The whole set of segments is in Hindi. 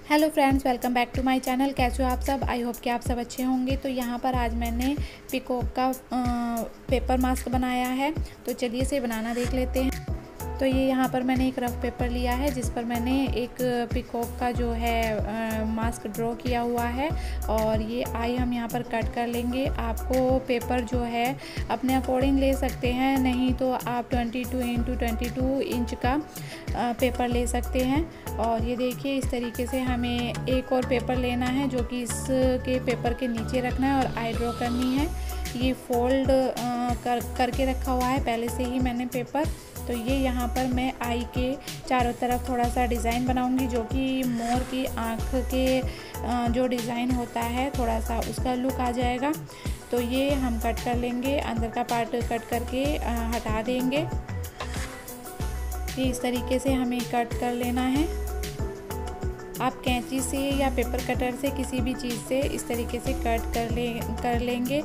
Hello friends, welcome back to my channel. कैसे हो आप सब? आई होप कि आप सब अच्छे होंगे। तो यहाँ पर आज मैंने पीकॉक का पेपर मास्क बनाया है। तो चलिए इसे बनाना देख लेते हैं। तो ये यहाँ पर मैंने एक रफ पेपर लिया है जिस पर मैंने एक पीकॉक का जो है मास्क ड्रॉ किया हुआ है और ये आई हम यहाँ पर कट कर लेंगे। आपको पेपर जो है अपने अकॉर्डिंग ले सकते हैं, नहीं तो आप 22x22 इंच का पेपर ले सकते हैं। और ये देखिए, इस तरीके से हमें एक और पेपर लेना है जो कि इसके पेपर के नीचे रखना है और आई ड्रॉ करनी है। ये फोल्ड करके रखा हुआ है पहले से ही मैंने पेपर। तो ये यहाँ पर मैं आई के चारों तरफ थोड़ा सा डिज़ाइन बनाऊंगी, जो कि मोर की आँख के जो डिज़ाइन होता है थोड़ा सा उसका लुक आ जाएगा। तो ये हम कट कर लेंगे, अंदर का पार्ट कट करके हटा देंगे। ये इस तरीके से हमें कट कर लेना है। आप कैंची से या पेपर कटर से किसी भी चीज़ से इस तरीके से कट कर लेंगे।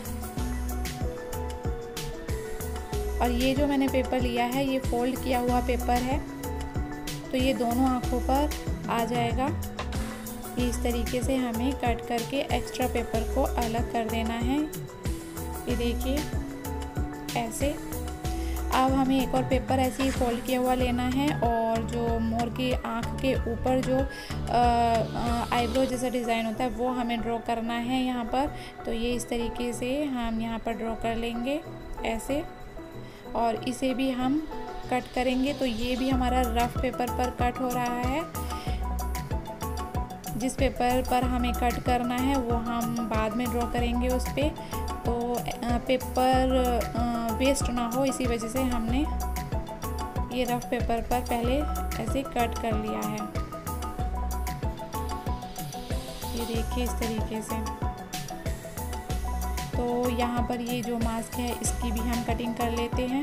और ये जो मैंने पेपर लिया है ये फोल्ड किया हुआ पेपर है, तो ये दोनों आँखों पर आ जाएगा। ये इस तरीके से हमें कट करके एक्स्ट्रा पेपर को अलग कर देना है। ये देखिए ऐसे। अब हमें एक और पेपर ऐसे ही फोल्ड किया हुआ लेना है और जो मोर की आँख के ऊपर जो आईब्रो जैसा डिज़ाइन होता है वो हमें ड्रॉ करना है यहाँ पर। तो ये इस तरीके से हम यहाँ पर ड्रॉ कर लेंगे ऐसे, और इसे भी हम कट करेंगे। तो ये भी हमारा रफ पेपर पर कट हो रहा है। जिस पेपर पर हमें कट करना है वो हम बाद में ड्रॉ करेंगे उस पर, तो पेपर वेस्ट ना हो, इसी वजह से हमने ये रफ पेपर पर पहले ऐसे कट कर लिया है। ये देखिए इस तरीके से। तो यहाँ पर ये जो मास्क है इसकी भी हम कटिंग कर लेते हैं।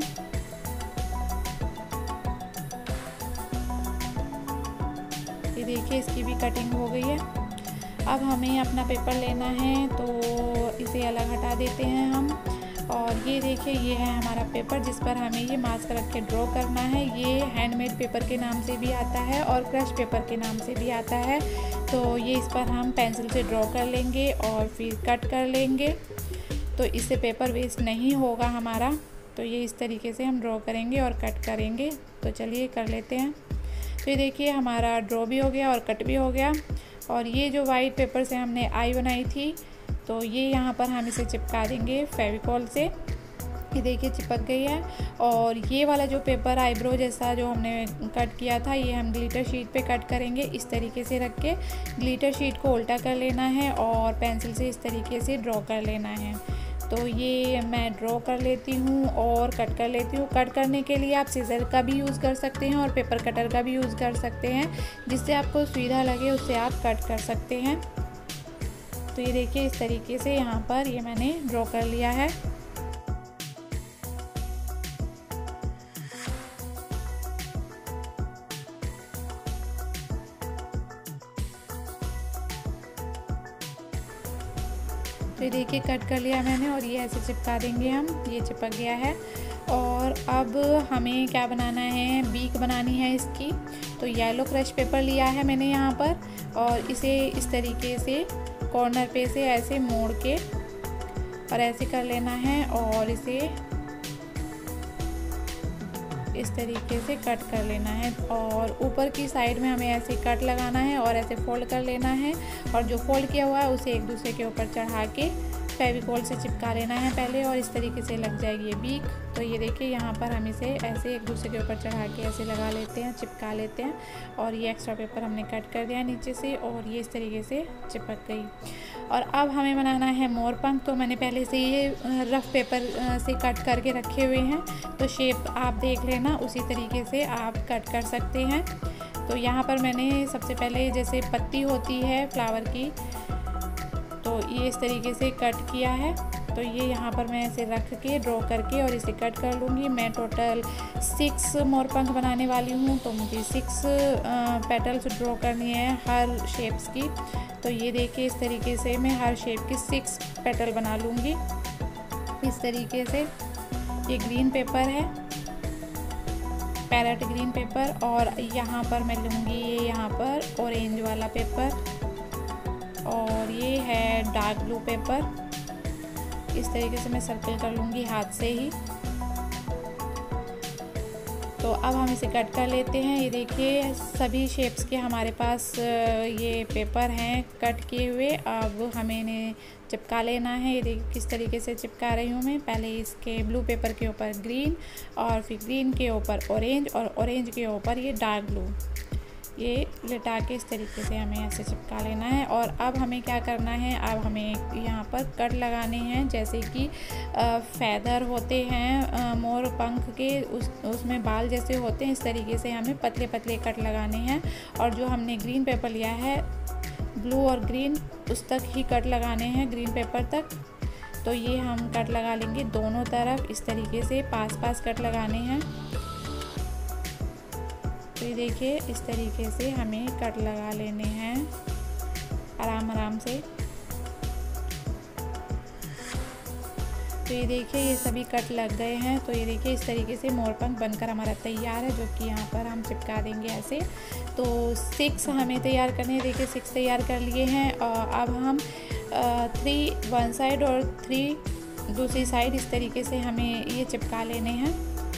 ये देखिए इसकी भी कटिंग हो गई है। अब हमें अपना पेपर लेना है, तो इसे अलग हटा देते हैं हम। और ये देखिए, ये है हमारा पेपर जिस पर हमें ये मास्क रख के ड्रॉ करना है। ये हैंडमेड पेपर के नाम से भी आता है और क्रश पेपर के नाम से भी आता है। तो ये इस पर हम पेंसिल से ड्रॉ कर लेंगे और फिर कट कर लेंगे, तो इससे पेपर वेस्ट नहीं होगा हमारा। तो ये इस तरीके से हम ड्रॉ करेंगे और कट करेंगे। तो चलिए कर लेते हैं। तो ये देखिए हमारा ड्रॉ भी हो गया और कट भी हो गया। और ये जो वाइट पेपर से हमने आई बनाई थी, तो ये यहाँ पर हम इसे चिपका देंगे फेविकॉल से। ये देखिए चिपक गई है। और ये वाला जो पेपर आईब्रो जैसा जो हमने कट किया था, ये हम ग्लिटर शीट पे कट करेंगे। इस तरीके से रख के ग्लिटर शीट को उल्टा कर लेना है और पेंसिल से इस तरीके से ड्रॉ कर लेना है। तो ये मैं ड्रॉ कर लेती हूँ और कट कर लेती हूँ। कट करने के लिए आप सीजर का भी यूज़ कर सकते हैं और पेपर कटर का भी यूज़ कर सकते हैं, जिससे आपको सुविधा लगे उससे आप कट कर सकते हैं। तो ये देखिए इस तरीके से यहाँ पर ये मैंने ड्रॉ कर लिया है। तो ये देखिए कट कर लिया मैंने और ये ऐसे चिपका देंगे हम। ये चिपक गया है। और अब हमें क्या बनाना है, बीक बनानी है इसकी। तो येलो क्रश पेपर लिया है मैंने यहाँ पर और इसे इस तरीके से कॉर्नर पे से ऐसे मोड़ के और ऐसे कर लेना है और इसे इस तरीके से कट कर लेना है। और ऊपर की साइड में हमें ऐसे कट लगाना है और ऐसे फोल्ड कर लेना है। और जो फोल्ड किया हुआ है उसे एक दूसरे के ऊपर चढ़ा के फेविकॉल से चिपका लेना है पहले, और इस तरीके से लग जाएगी ये बीक। तो ये देखिए यहाँ पर हम इसे ऐसे एक दूसरे के ऊपर चढ़ा के ऐसे लगा लेते हैं, चिपका लेते हैं। और ये एक्स्ट्रा पेपर हमने कट कर दिया नीचे से और ये इस तरीके से चिपक गई। और अब हमें बनाना है मोर पंख। तो मैंने पहले से ये रफ पेपर से कट करके रखे हुए हैं, तो शेप आप देख लेना, उसी तरीके से आप कट कर सकते हैं। तो यहाँ पर मैंने सबसे पहले जैसे पत्ती होती है फ्लावर की, तो ये इस तरीके से कट किया है। तो ये यहाँ पर मैं इसे रख के ड्रॉ करके और इसे कट कर लूँगी। मैं टोटल 6 मोर पंख बनाने वाली हूँ, तो मुझे 6 पेटल्स ड्रॉ करनी है हर शेप्स की। तो ये देखिए इस तरीके से मैं हर शेप की 6 पेटल बना लूँगी इस तरीके से। ये ग्रीन पेपर है पैरेट ग्रीन पेपर, और यहाँ पर मैं लूँगी यहाँ पर ऑरेंज वाला पेपर, और ये है डार्क ब्लू पेपर। इस तरीके से मैं सर्कल कर लूँगी हाथ से ही। तो अब हम इसे कट कर लेते हैं। ये देखिए सभी शेप्स के हमारे पास ये पेपर हैं कट किए हुए। अब हमें इन्हें चिपका लेना है। ये देखिए किस तरीके से चिपका रही हूँ मैं। पहले इसके ब्लू पेपर के ऊपर ग्रीन, और फिर ग्रीन के ऊपर ऑरेंज, और ऑरेंज के ऊपर ये डार्क ब्लू। ये लिटा के इस तरीके से हमें ऐसे चिपका लेना है। और अब हमें क्या करना है, अब हमें यहाँ पर कट लगाने हैं। जैसे कि फैदर होते हैं मोर पंख के, उसमें बाल जैसे होते हैं, इस तरीके से हमें पतले पतले कट लगाने हैं। और जो हमने ग्रीन पेपर लिया है, ब्लू और ग्रीन, उस तक ही कट लगाने हैं, ग्रीन पेपर तक। तो ये हम कट लगा लेंगे दोनों तरफ, इस तरीके से पास पास कट लगाने हैं। तो ये देखिए इस तरीके से हमें कट लगा लेने हैं आराम आराम से। तो ये देखिए ये सभी कट लग गए हैं। तो ये देखिए इस तरीके से मोरपंख बनकर हमारा तैयार है, जो कि यहाँ पर हम चिपका देंगे ऐसे। तो 6 हमें तैयार करने हैं। देखिए 6 तैयार कर लिए हैं। और अब हम 3 वन साइड और 3 दूसरी साइड, इस तरीके से हमें ये चिपका लेने हैं।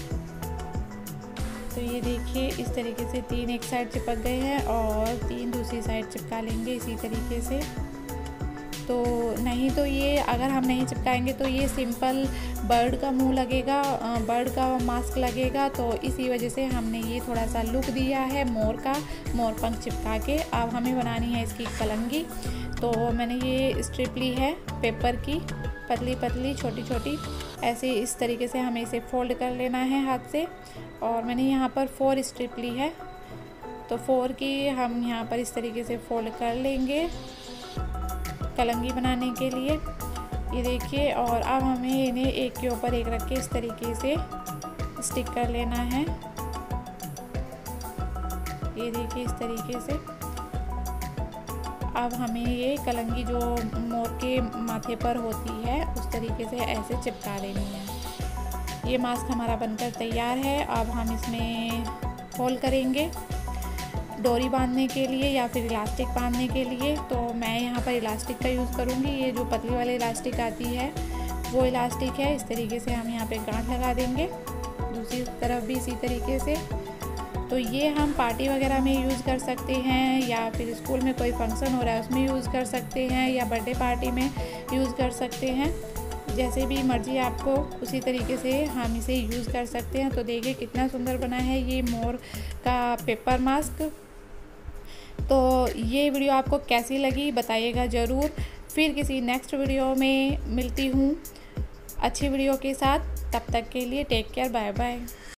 तो ये देखिए इस तरीके से 3 एक साइड चिपक गए हैं और 3 दूसरी साइड चिपका लेंगे इसी तरीके से। तो नहीं तो ये अगर हम नहीं चिपकाएंगे तो ये सिंपल बर्ड का मुंह लगेगा, बर्ड का मास्क लगेगा। तो इसी वजह से हमने ये थोड़ा सा लुक दिया है मोर का, मोर पंख चिपका के। अब हमें बनानी है इसकी कलंगी। तो मैंने ये स्ट्रिप ली है पेपर की, पतली पतली छोटी छोटी, ऐसे इस तरीके से हमें इसे फोल्ड कर लेना है हाथ से। और मैंने यहाँ पर 4 स्ट्रिप ली है, तो 4 की हम यहाँ पर इस तरीके से फोल्ड कर लेंगे कलंगी बनाने के लिए। ये देखिए, और अब हमें इन्हें एक के ऊपर एक रख के इस तरीके से स्टिक कर लेना है। ये देखिए इस तरीके से। अब हमें ये कलंगी जो मोर के माथे पर होती है उस तरीके से ऐसे चिपका देनी है। ये मास्क हमारा बनकर तैयार है। अब हम इसमें होल करेंगे डोरी बांधने के लिए या फिर इलास्टिक बांधने के लिए। तो मैं यहाँ पर इलास्टिक का यूज़ करूँगी। ये जो पतली वाली इलास्टिक आती है वो इलास्टिक है। इस तरीके से हम यहाँ पे गांठ लगा देंगे, दूसरी तरफ भी इसी तरीके से। तो ये हम पार्टी वगैरह में यूज़ कर सकते हैं, या फिर स्कूल में कोई फंक्शन हो रहा है उसमें यूज़ कर सकते हैं, या बर्थडे पार्टी में यूज़ कर सकते हैं। जैसे भी मर्जी आपको उसी तरीके से हम इसे यूज़ कर सकते हैं। तो देखिए कितना सुंदर बना है ये मोर का पेपर मास्क। तो ये वीडियो आपको कैसी लगी बताइएगा ज़रूर। फिर किसी नेक्स्ट वीडियो में मिलती हूँ अच्छी वीडियो के साथ। तब तक के लिए टेक केयर, बाय बाय।